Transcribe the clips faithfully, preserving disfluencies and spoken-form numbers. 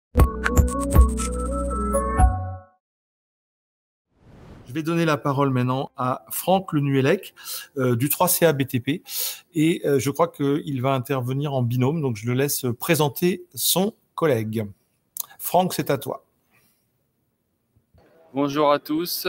Je vais donner la parole maintenant à Franck Le Nuellec euh, du trois C A B T P et euh, je crois qu'il va intervenir en binôme, donc je le laisse présenter son collègue. Franck, c'est à toi. Bonjour à tous.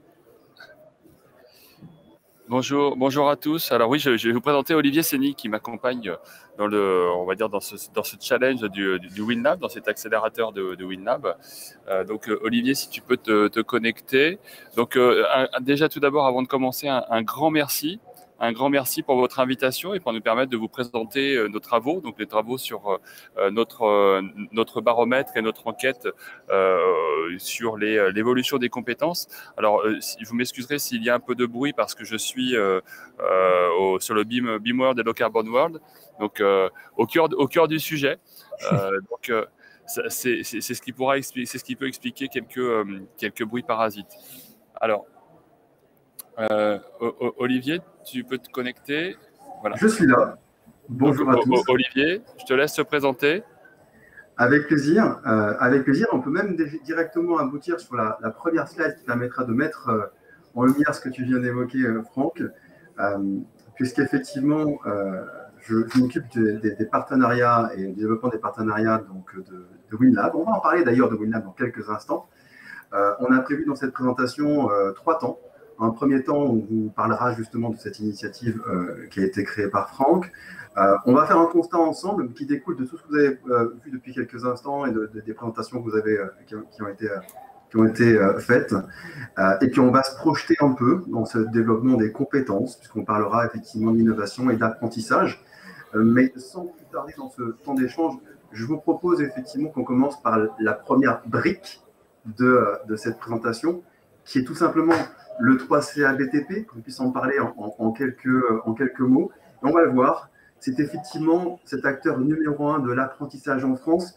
Bonjour, bonjour à tous. Alors oui, je, je vais vous présenter Olivier Sény qui m'accompagne dans le, on va dire dans ce, dans ce challenge du, du, du WinLab, dans cet accélérateur de, de WinLab. Euh, donc euh, Olivier, si tu peux te, te connecter. Donc euh, un, déjà tout d'abord, avant de commencer, un, un grand merci. Un grand merci pour votre invitation et pour nous permettre de vous présenter euh, nos travaux, donc les travaux sur euh, notre, euh, notre baromètre et notre enquête euh, sur l'évolution des compétences. Alors, euh, si, vous m'excuserez s'il y a un peu de bruit parce que je suis euh, euh, au, sur le Beam, Beam World et Low Carbon World, donc euh, au, cœur, au cœur du sujet. Euh, donc, euh, c'est ce qui pourra expliquer, c'est ce qui peut expliquer quelques, euh, quelques bruits parasites. Alors, Euh, Olivier, tu peux te connecter. Voilà. Je suis là. Bonjour Donc, à tous. Olivier, je te laisse te présenter. Avec plaisir. Euh, avec plaisir. On peut même directement aboutir sur la, la première slide qui permettra de mettre euh, en lumière ce que tu viens d'évoquer, euh, Franck, euh, puisqu'effectivement, euh, je, je m'occupe des, des, des partenariats et du développement des partenariats donc, de, de WinLab. On va en parler d'ailleurs de WinLab dans quelques instants. Euh, on a prévu dans cette présentation euh, trois temps. Un premier temps, on vous parlera justement de cette initiative euh, qui a été créée par Franck. Euh, on va faire un constat ensemble qui découle de tout ce que vous avez euh, vu depuis quelques instants et de, de, des présentations que vous avez, euh, qui, ont, qui ont été, euh, qui ont été euh, faites. Euh, et puis, on va se projeter un peu dans ce développement des compétences, puisqu'on parlera effectivement d'innovation et d'apprentissage. Euh, mais sans plus tarder dans ce temps d'échange, je vous propose effectivement qu'on commence par la première brique de, de cette présentation, qui est tout simplement le trois C A B T P, qu'on puisse en parler en, en, en, quelques, en quelques mots. Et on va le voir, c'est effectivement cet acteur numéro un de l'apprentissage en France.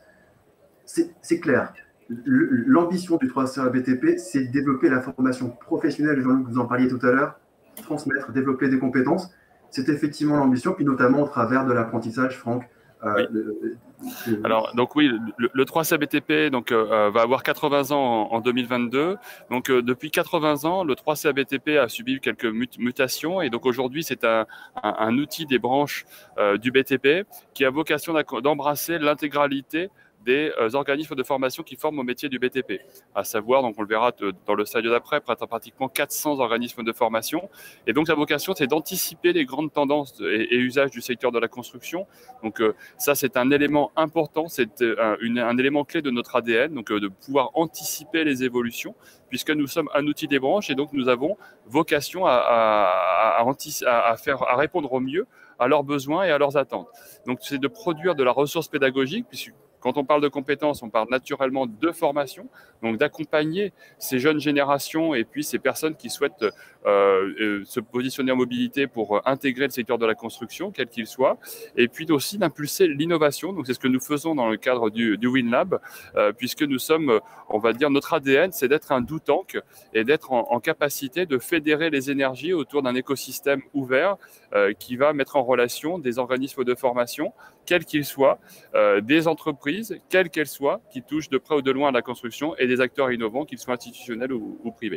C'est clair. L'ambition du trois C A B T P, c'est de développer la formation professionnelle, Jean-Luc, vous en parliez tout à l'heure, transmettre, développer des compétences. C'est effectivement l'ambition, puis notamment au travers de l'apprentissage, Franck. Euh, oui. le, le... Alors, donc oui, le, le trois C A B T P donc, euh, va avoir quatre-vingts ans en, en deux mille vingt-deux. Donc, euh, depuis quatre-vingts ans, le trois C A B T P a subi quelques mut mutations. Et donc, aujourd'hui, c'est un, un, un outil des branches euh, du B T P qui a vocation d'embrasser l'intégralité des euh, organismes de formation qui forment au métier du B T P, à savoir, donc on le verra dans le slide d'après, pratiquement quatre cents organismes de formation. Et donc la vocation, c'est d'anticiper les grandes tendances et, et usages du secteur de la construction. Donc euh, ça, c'est un élément important, c'est un, un élément clé de notre A D N, donc euh, de pouvoir anticiper les évolutions, puisque nous sommes un outil des branches et donc nous avons vocation à, à, à, à, à, faire, à répondre au mieux à leurs besoins et à leurs attentes. Donc c'est de produire de la ressource pédagogique, puisque quand on parle de compétences, on parle naturellement de formation, donc d'accompagner ces jeunes générations et puis ces personnes qui souhaitent euh, euh, se positionner en mobilité pour intégrer le secteur de la construction, quel qu'il soit, et puis aussi d'impulser l'innovation. Donc c'est ce que nous faisons dans le cadre du, du WinLab, euh, puisque nous sommes, on va dire, notre A D N, c'est d'être un do tank et d'être en, en capacité de fédérer les énergies autour d'un écosystème ouvert euh, qui va mettre en relation des organismes de formation, quels qu'ils soient, euh, des entreprises, quelles qu'elles soient, qui touchent de près ou de loin à la construction, et des acteurs innovants, qu'ils soient institutionnels ou, ou privés.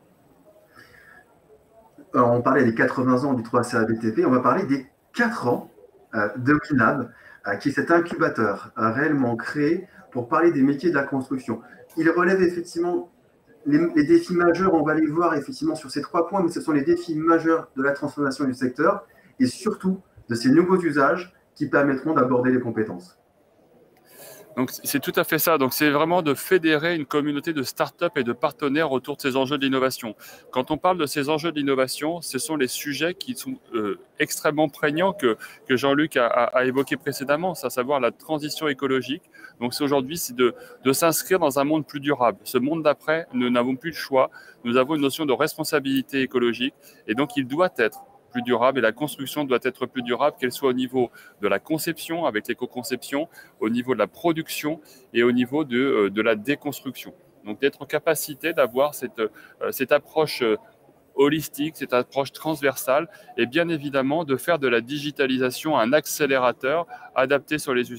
Alors, on parlait des quatre-vingts ans du trois C A B T P, on va parler des quatre ans euh, de WinLab, euh, qui est cet incubateur euh, réellement créé pour parler des métiers de la construction. Il relève effectivement les, les défis majeurs, on va les voir effectivement sur ces trois points, mais ce sont les défis majeurs de la transformation du secteur et surtout de ces nouveaux usages qui permettront d'aborder les compétences. Donc, c'est tout à fait ça. Donc, c'est vraiment de fédérer une communauté de start-up et de partenaires autour de ces enjeux d'innovation. Quand on parle de ces enjeux d'innovation, ce sont les sujets qui sont euh, extrêmement prégnants que, que Jean-Luc a, a, a évoqué précédemment, à savoir la transition écologique. Donc, aujourd'hui, c'est de, de s'inscrire dans un monde plus durable. Ce monde d'après, nous n'avons plus le choix. Nous avons une notion de responsabilité écologique et donc il doit être plus durable et la construction doit être plus durable, qu'elle soit au niveau de la conception avec l'éco-conception, au niveau de la production et au niveau de, euh, de la déconstruction. Donc d'être en capacité d'avoir cette, euh, cette approche euh, holistique, cette approche transversale et bien évidemment de faire de la digitalisation un accélérateur adapté sur les usages.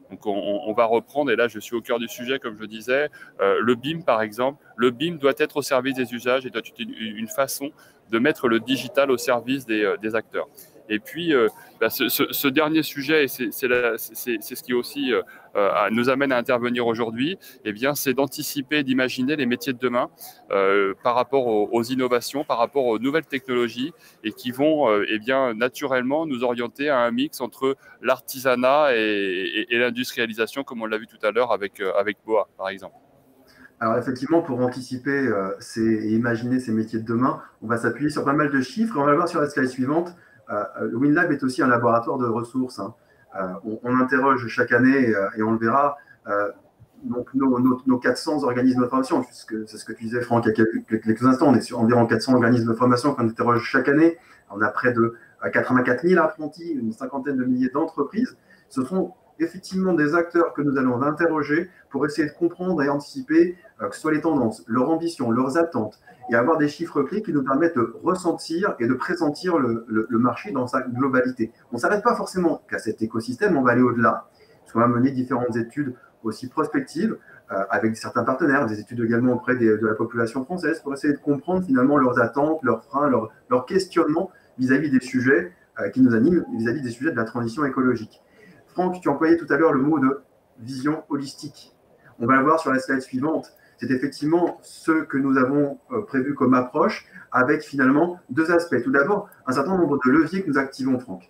Donc, on, on va reprendre, et là, je suis au cœur du sujet, comme je le disais, euh, le B I M, par exemple. Le B I M doit être au service des usages et doit être une, une façon de mettre le digital au service des, des acteurs. Et puis, euh, bah, ce, ce, ce dernier sujet, et c'est ce qui aussi euh, euh, nous amène à intervenir aujourd'hui, eh bien, c'est d'anticiper, d'imaginer les métiers de demain euh, par rapport aux, aux innovations, par rapport aux nouvelles technologies, et qui vont euh, eh bien, naturellement nous orienter à un mix entre l'artisanat et, et, et l'industrialisation, comme on l'a vu tout à l'heure avec, euh, avec B O A, par exemple. Alors effectivement, pour anticiper euh, ces, et imaginer ces métiers de demain, on va s'appuyer sur pas mal de chiffres. On va le voir sur la slide suivante. Euh, le WinLab est aussi un laboratoire de ressources. Hein. Euh, on, on interroge chaque année, euh, et on le verra, euh, donc nos, nos, nos quatre cents organismes de formation. C'est ce que tu disais, Franck, il y a quelques, quelques instants. On est sur environ quatre cents organismes de formation qu'on interroge chaque année. On a près de quatre-vingt-quatre mille apprentis, une cinquantaine de milliers d'entreprises. Ce sont effectivement des acteurs que nous allons interroger pour essayer de comprendre et anticiper euh, que ce soit les tendances, leurs ambitions, leurs attentes, et avoir des chiffres clés qui nous permettent de ressentir et de pressentir le, le, le marché dans sa globalité. On ne s'arrête pas forcément qu'à cet écosystème, on va aller au-delà, parce qu'on va mener différentes études aussi prospectives euh, avec certains partenaires, des études également auprès des, de la population française pour essayer de comprendre finalement leurs attentes, leurs freins, leurs, leurs questionnements vis-à-vis des sujets euh, qui nous animent, vis-à-vis des sujets de la transition écologique. Franck, tu employais tout à l'heure le mot de vision holistique. On va le voir sur la slide suivante. C'est effectivement ce que nous avons prévu comme approche avec finalement deux aspects. Tout d'abord, un certain nombre de leviers que nous activons, Franck.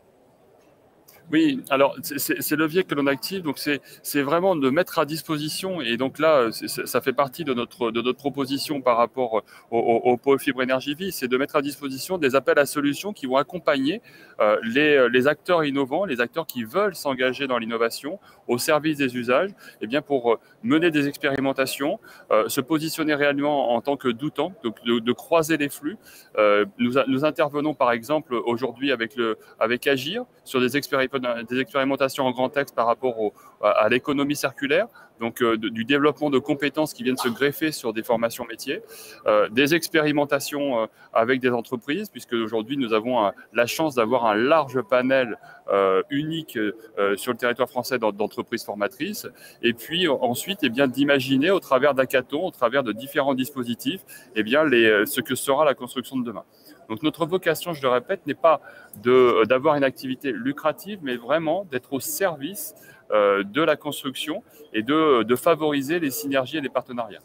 Oui, alors ces leviers que l'on active, donc c'est vraiment de mettre à disposition, et donc là, ça fait partie de notre, de notre proposition par rapport au, au, au pôle Fibre Énergie Vie, c'est de mettre à disposition des appels à solutions qui vont accompagner euh, les, les acteurs innovants, les acteurs qui veulent s'engager dans l'innovation au service des usages, et bien pour mener des expérimentations, euh, se positionner réellement en tant que doutant, donc de, de croiser les flux. Euh, nous, nous intervenons par exemple aujourd'hui avec, le, avec Agir sur des expérimentations des expérimentations en grand texte par rapport au, à l'économie circulaire, donc euh, de, du développement de compétences qui viennent se greffer sur des formations métiers, euh, des expérimentations euh, avec des entreprises, puisque aujourd'hui nous avons un, la chance d'avoir un large panel euh, unique euh, sur le territoire français d'entreprises formatrices, et puis ensuite eh bien d'imaginer au travers d'hackathons, au travers de différents dispositifs, eh bien les, ce que sera la construction de demain. Donc notre vocation, je le répète, n'est pas d'avoir une activité lucrative, mais vraiment d'être au service euh, de la construction et de, de favoriser les synergies et les partenariats.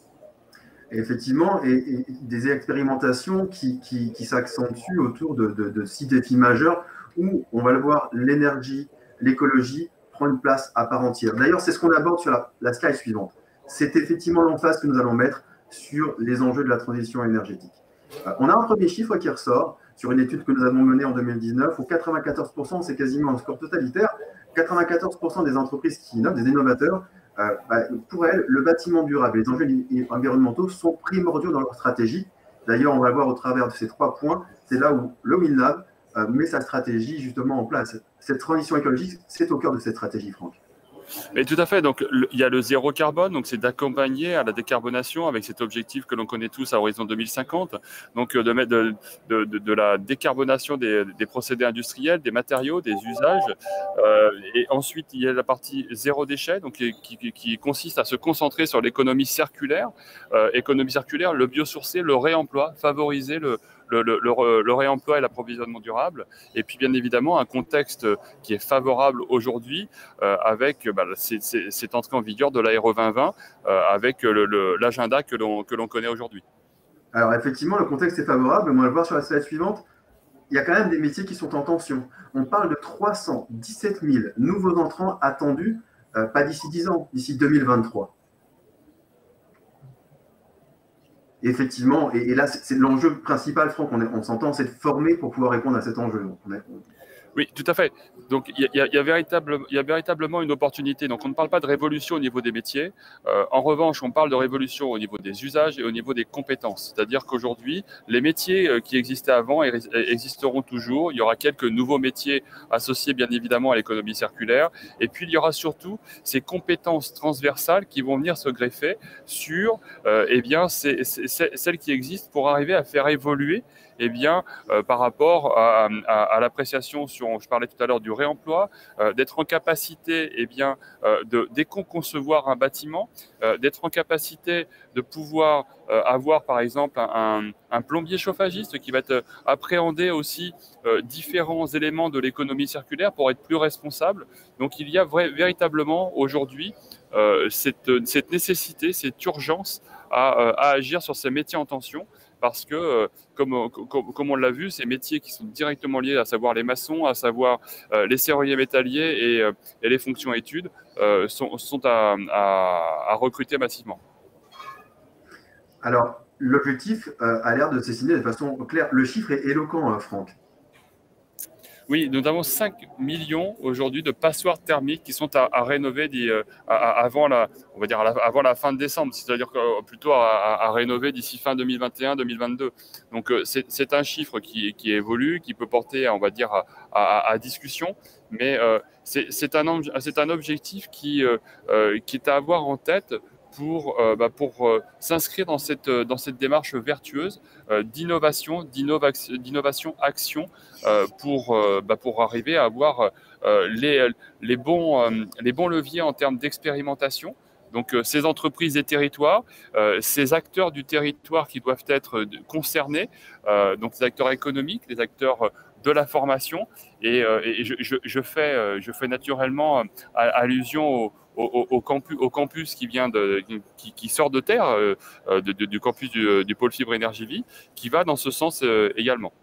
Et effectivement, et, et des expérimentations qui, qui, qui s'accentuent autour de, de, de six défis majeurs où, on va le voir, l'énergie, l'écologie prend une place à part entière. D'ailleurs, c'est ce qu'on aborde sur la, la slide suivante. C'est effectivement l'emphase que nous allons mettre sur les enjeux de la transition énergétique. On a un premier chiffre qui ressort sur une étude que nous avons menée en deux mille dix-neuf, où quatre-vingt-quatorze pour cent, c'est quasiment un score totalitaire, quatre-vingt-quatorze pour cent des entreprises qui innovent, des innovateurs, euh, bah, pour elles, le bâtiment durable et les enjeux environnementaux sont primordiaux dans leur stratégie. D'ailleurs, on va le voir au travers de ces trois points, c'est là où le WinLab euh, met sa stratégie justement en place. Cette transition écologique, c'est au cœur de cette stratégie, Franck. Mais tout à fait. Donc, le, il y a le zéro carbone, donc c'est d'accompagner à la décarbonation avec cet objectif que l'on connaît tous à horizon deux mille cinquante. Donc, de mettre de, de, de, de la décarbonation des, des procédés industriels, des matériaux, des usages. Euh, et ensuite, il y a la partie zéro déchet, donc qui, qui, qui consiste à se concentrer sur l'économie circulaire. Euh, économie circulaire, le biosourcé, le réemploi, favoriser le Le, le, le, le réemploi et l'approvisionnement durable, et puis bien évidemment un contexte qui est favorable aujourd'hui euh, avec bah, cette entrée en vigueur de la R E vingt vingt euh, avec l'agenda que l'on que l'on connaît aujourd'hui. Alors effectivement, le contexte est favorable, mais on va le voir sur la slide suivante. Il y a quand même des métiers qui sont en tension. On parle de trois cent dix-sept mille nouveaux entrants attendus, euh, pas d'ici dix ans, d'ici deux mille vingt-trois. Effectivement, et, et là, c'est l'enjeu principal, Franck, on, on s'entend, c'est de former pour pouvoir répondre à cet enjeu. On est, on... Oui, tout à fait. Donc, il y, y, y, a véritable, y a véritablement une opportunité. Donc, on ne parle pas de révolution au niveau des métiers. Euh, en revanche, on parle de révolution au niveau des usages et au niveau des compétences. C'est-à-dire qu'aujourd'hui, les métiers qui existaient avant existeront toujours. Il y aura quelques nouveaux métiers associés, bien évidemment, à l'économie circulaire. Et puis, il y aura surtout ces compétences transversales qui vont venir se greffer sur euh, eh bien, ces, ces, celles qui existent pour arriver à faire évoluer eh bien, euh, par rapport à, à, à l'appréciation sur, je parlais tout à l'heure du réemploi, euh, d'être en capacité, eh bien, euh, de d'éco-concevoir un bâtiment, euh, d'être en capacité de pouvoir euh, avoir, par exemple, un, un plombier chauffagiste qui va être appréhender aussi euh, différents éléments de l'économie circulaire pour être plus responsable. Donc, il y a vrai, véritablement aujourd'hui euh, cette, cette nécessité, cette urgence à, à agir sur ces métiers en tension. Parce que, euh, comme, comme, comme on l'a vu, ces métiers qui sont directement liés, à savoir les maçons, à savoir euh, les serruriers métalliers et, euh, et les fonctions études, euh, sont, sont à, à, à recruter massivement. Alors, l'objectif euh, a l'air de se dessiner de façon claire. Le chiffre est éloquent, hein, Franck. Oui, nous avons cinq millions aujourd'hui de passoires thermiques qui sont à, à rénover euh, à, à, avant, la, on va dire à la, avant la fin de décembre, c'est-à-dire que, plutôt à, à rénover d'ici fin deux mille vingt et un deux mille vingt-deux. Donc euh, c'est un chiffre qui, qui évolue, qui peut porter, on va dire, à, à, à discussion, mais euh, c'est un, un objectif qui, euh, euh, qui est à avoir en tête pour, euh, bah pour euh, s'inscrire dans cette, dans cette démarche vertueuse euh, d'innovation, d'innovation action euh, pour, euh, bah pour arriver à avoir euh, les, les, bons, euh, les bons leviers en termes d'expérimentation. Donc euh, ces entreprises des territoires, euh, ces acteurs du territoire qui doivent être concernés, euh, donc les acteurs économiques, les acteurs de la formation, et, euh, et je, je, je, fais, je fais naturellement allusion au Au, au, campus, au campus qui vient de, qui, qui sort de terre, euh, de, de, du campus du, du pôle Fibre Énergie Vie, qui va dans ce sens euh, également.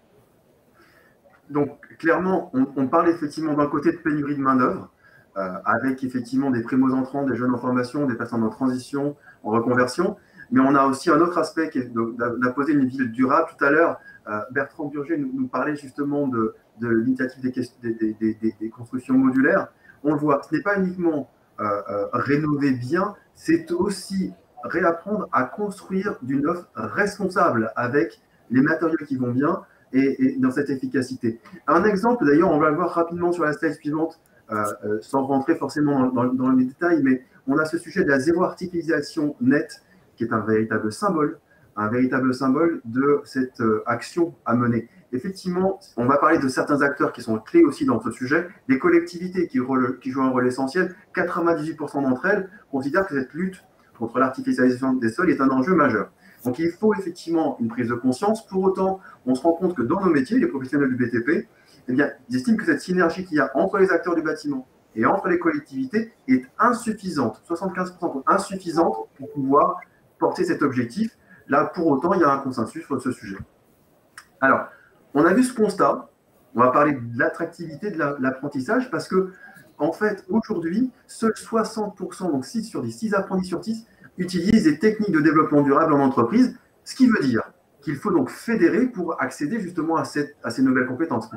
Donc, clairement, on, on parle effectivement d'un côté de pénurie de main-d'œuvre, euh, avec effectivement des primo-entrants, des jeunes en formation, des personnes en transition, en reconversion, mais on a aussi un autre aspect qui est d'imposer une ville durable. Tout à l'heure, euh, Bertrand Burger nous, nous parlait justement de, de l'initiative des, des, des, des, des constructions modulaires. On le voit, ce n'est pas uniquement Euh, euh, rénover bien, c'est aussi réapprendre à construire du neuf responsable avec les matériaux qui vont bien et, et dans cette efficacité. Un exemple, d'ailleurs, on va le voir rapidement sur la slide suivante, euh, euh, sans rentrer forcément dans, dans, dans les détails, mais on a ce sujet de la zéro artificialisation nette qui est un véritable symbole, un véritable symbole de cette euh, action à mener. Effectivement, on va parler de certains acteurs qui sont clés aussi dans ce sujet. Les collectivités qui, rôle, qui jouent un rôle essentiel, quatre-vingt-dix-huit pour cent d'entre elles considèrent que cette lutte contre l'artificialisation des sols est un enjeu majeur. Donc il faut effectivement une prise de conscience. Pour autant, on se rend compte que dans nos métiers, les professionnels du B T P, eh bien, ils estiment que cette synergie qu'il y a entre les acteurs du bâtiment et entre les collectivités est insuffisante, soixante-quinze pour cent insuffisante pour pouvoir porter cet objectif. Là, pour autant, il y a un consensus sur ce sujet. Alors, on a vu ce constat, on va parler de l'attractivité de l'apprentissage parce que, en fait, aujourd'hui, seuls soixante pour cent, donc six sur dix, six apprentis sur dix, utilisent des techniques de développement durable en entreprise, ce qui veut dire qu'il faut donc fédérer pour accéder justement à, cette, à ces nouvelles compétences.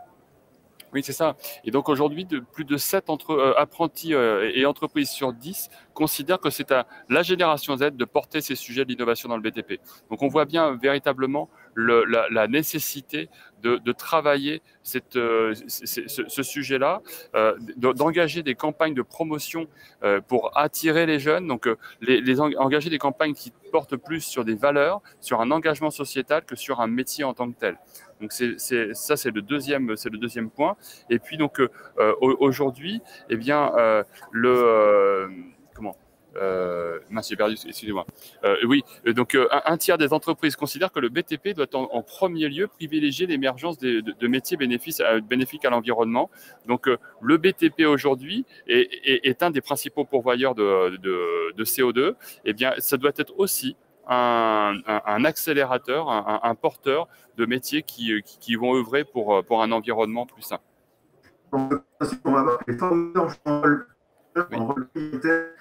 Oui, c'est ça. Et donc aujourd'hui, plus de sept entre, euh, apprentis euh, et entreprises sur dix considèrent que c'est à la génération Z de porter ces sujets de l'innovation dans le B T P. Donc on voit bien véritablement le, la, la nécessité de, de travailler cette, euh, ce, ce sujet-là, euh, d'engager des campagnes de promotion euh, pour attirer les jeunes, donc euh, les, les engager des campagnes qui portent plus sur des valeurs, sur un engagement sociétal que sur un métier en tant que tel. Donc c'est, c'est, ça, c'est le deuxième, c'est le deuxième point. Et puis donc euh, aujourd'hui, eh bien euh, le euh, comment euh, mince, j'ai perdu, excusez-moi. Euh, oui, donc euh, un, un tiers des entreprises considèrent que le B T P doit en, en premier lieu privilégier l'émergence de, de, de métiers bénéfiques à, bénéfiques à l'environnement. Donc euh, le B T P aujourd'hui est, est, est un des principaux pourvoyeurs de, de, de C O deux. Eh bien, ça doit être aussi Un, un, un accélérateur, un, un porteur de métiers qui, qui, qui vont œuvrer pour, pour un environnement plus sain. On va voir les formateurs en rôle militaire,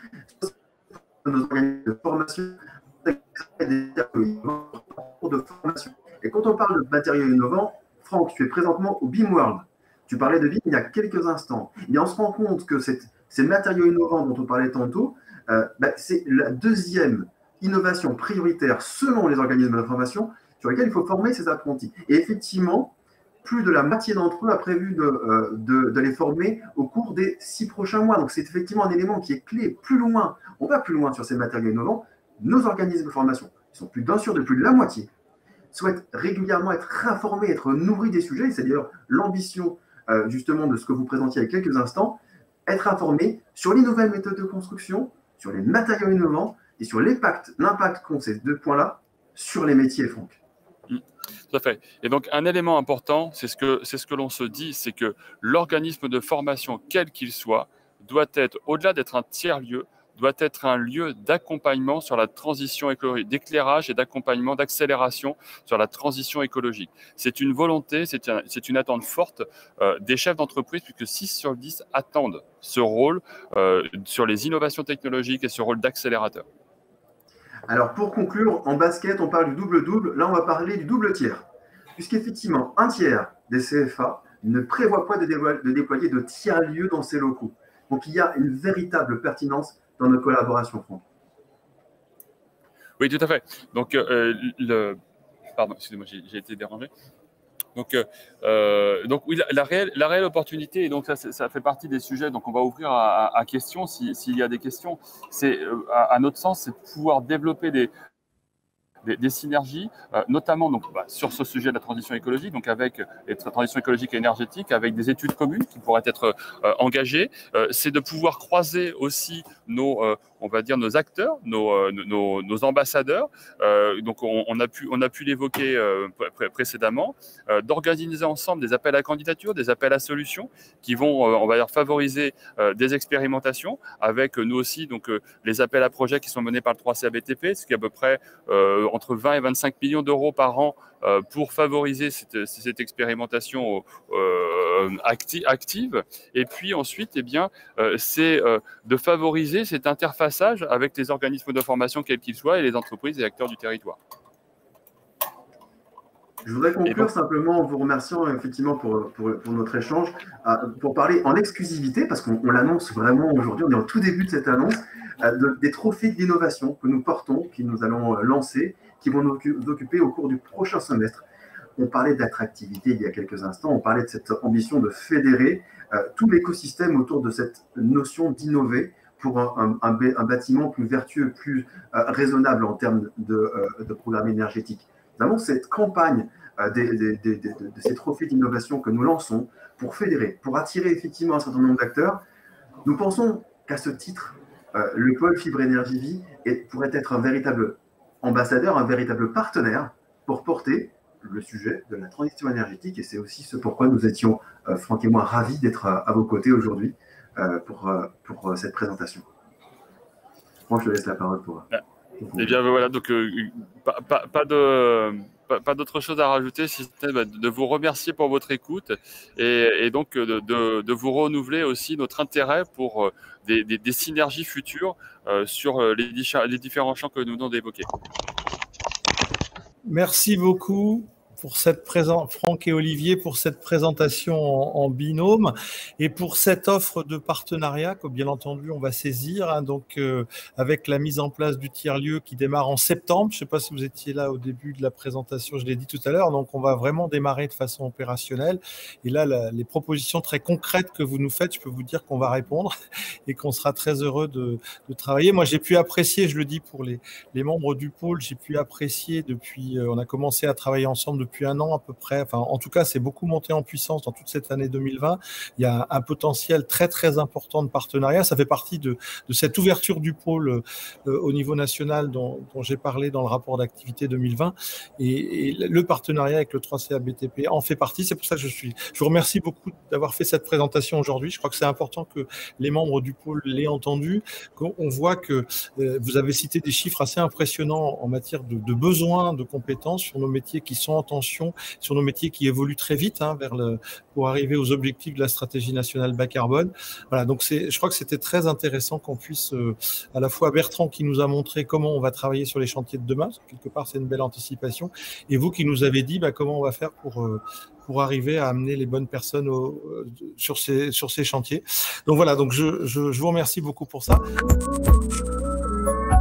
nos organismes de formation, de formation. Et quand on parle de matériaux innovants, Franck, tu es présentement au BIM World. Tu parlais de BIM il y a quelques instants. Et on se rend compte que cette, ces matériaux innovants dont on parlait tantôt, euh, bah, c'est la deuxième innovation prioritaire selon les organismes d'information sur lesquels il faut former ces apprentis. Et effectivement, plus de la moitié d'entre eux a prévu de, euh, de, de les former au cours des six prochains mois. Donc c'est effectivement un élément qui est clé. Plus loin, on va plus loin sur ces matériaux innovants. Nos organismes de formation, ils sont plus d'un sur de plus de la moitié, souhaitent régulièrement être informés, être nourris des sujets. C'est d'ailleurs l'ambition euh, justement de ce que vous présentiez il y a quelques instants, être informés sur les nouvelles méthodes de construction, sur les matériaux innovants et sur l'impact, l'impact qu'ont ces deux points-là sur les métiers, Franck. Tout à fait. Et donc, un élément important, c'est ce que, c'est ce que l'on se dit, c'est que l'organisme de formation, quel qu'il soit, doit être, au-delà d'être un tiers-lieu, doit être un lieu d'accompagnement sur la transition écologique, d'éclairage et d'accompagnement, d'accélération sur la transition écologique. C'est une volonté, c'est un, c'est une attente forte euh, des chefs d'entreprise, puisque six sur dix attendent ce rôle euh, sur les innovations technologiques et ce rôle d'accélérateur. Alors, pour conclure, en basket, on parle du double-double. Là, on va parler du double tiers. Puisqu'effectivement, un tiers des C F A ne prévoit pas de, de déployer de tiers-lieux dans ces locaux. Donc, il y a une véritable pertinence dans nos collaborations, Franck. Oui, tout à fait. Donc, euh, le... Pardon, excusez-moi, j'ai, j'ai été dérangé. Donc, euh, donc oui, la, la, réelle, la réelle opportunité, et donc ça, ça fait partie des sujets, donc on va ouvrir à, à, à questions s'il si y a des questions. C'est, à, à notre sens, c'est de pouvoir développer des, des, des synergies, euh, notamment donc, bah, sur ce sujet de la transition écologique, donc avec la transition écologique et énergétique, avec des études communes qui pourraient être euh, engagées. Euh, c'est de pouvoir croiser aussi nos, euh, on va dire, nos acteurs, nos, euh, nos, nos ambassadeurs. Euh, donc, on, on a pu, on a pu l'évoquer euh, pré précédemment, euh, d'organiser ensemble des appels à candidature, des appels à solutions qui vont, euh, on va dire, favoriser euh, des expérimentations avec euh, nous aussi, donc euh, les appels à projets qui sont menés par le trois C A B T P, ce qui est à peu près euh, entre vingt et vingt-cinq millions d'euros par an euh, pour favoriser cette, cette expérimentation euh, acti active. Et puis ensuite, eh bien, euh, c'est euh, de favoriser cette interfaçage avec les organismes de formation, quels qu'ils soient, et les entreprises et acteurs du territoire. Je voudrais conclure donc, simplement en vous remerciant effectivement pour, pour, pour notre échange, euh, pour parler en exclusivité, parce qu'on l'annonce vraiment aujourd'hui, on est au tout début de cette annonce, euh, de, des trophées d'innovation que nous portons, que nous allons euh, lancer, qui vont nous occuper au cours du prochain semestre. On parlait d'attractivité il y a quelques instants, on parlait de cette ambition de fédérer euh, tout l'écosystème autour de cette notion d'innover pour un, un, un bâtiment plus vertueux, plus euh, raisonnable en termes de, euh, de programme énergétique. Évidemment, cette campagne euh, des, des, des, des, de ces trophées d'innovation que nous lançons pour fédérer, pour attirer effectivement un certain nombre d'acteurs, nous pensons qu'à ce titre, euh, le pôle Fibre Énergie Vie est, pourrait être un véritable ambassadeur, un véritable partenaire pour porter le sujet de la transition énergétique. Et c'est aussi ce pourquoi nous étions, euh, Franck et moi, ravis d'être à, à vos côtés aujourd'hui euh, pour, euh, pour euh, cette présentation. Franck, je te laisse la parole pour... Ouais. Eh bien voilà, donc euh, pas, pas, pas de pas, pas d'autre chose à rajouter, si c'était bah, de vous remercier pour votre écoute et, et donc de, de, de vous renouveler aussi notre intérêt pour euh, des, des, des synergies futures euh, sur les, les différents champs que nous venons d'évoquer. Merci beaucoup pour cette présence, Franck et Olivier, pour cette présentation en, en binôme et pour cette offre de partenariat que bien entendu on va saisir, hein, donc euh, avec la mise en place du tiers-lieu qui démarre en septembre. Je ne sais pas si vous étiez là au début de la présentation, je l'ai dit tout à l'heure, donc on va vraiment démarrer de façon opérationnelle. Et là, la, les propositions très concrètes que vous nous faites, je peux vous dire qu'on va répondre et qu'on sera très heureux de, de travailler. Moi, j'ai pu apprécier, je le dis pour les, les membres du pôle, j'ai pu apprécier depuis, euh, on a commencé à travailler ensemble depuis depuis un an à peu près. Enfin, en tout cas, c'est beaucoup monté en puissance dans toute cette année deux mille vingt. Il y a un potentiel très, très important de partenariat. Ça fait partie de, de cette ouverture du pôle euh, au niveau national dont, dont j'ai parlé dans le rapport d'activité deux mille vingt. Et, et le partenariat avec le trois C A B T P en fait partie. C'est pour ça que je suis... Je vous remercie beaucoup d'avoir fait cette présentation aujourd'hui. Je crois que c'est important que les membres du pôle l'aient entendu. On voit que euh, vous avez cité des chiffres assez impressionnants en matière de, de besoins, de compétences sur nos métiers qui sont en tension, sur nos métiers qui évoluent très vite hein, vers le, pour arriver aux objectifs de la stratégie nationale bas carbone. Voilà, donc c'est, je crois que c'était très intéressant qu'on puisse, euh, à la fois Bertrand qui nous a montré comment on va travailler sur les chantiers de demain, parce que quelque part c'est une belle anticipation, et vous qui nous avez dit bah, comment on va faire pour, euh, pour arriver à amener les bonnes personnes au, sur, ces, sur ces chantiers. Donc voilà, donc je, je, je vous remercie beaucoup pour ça.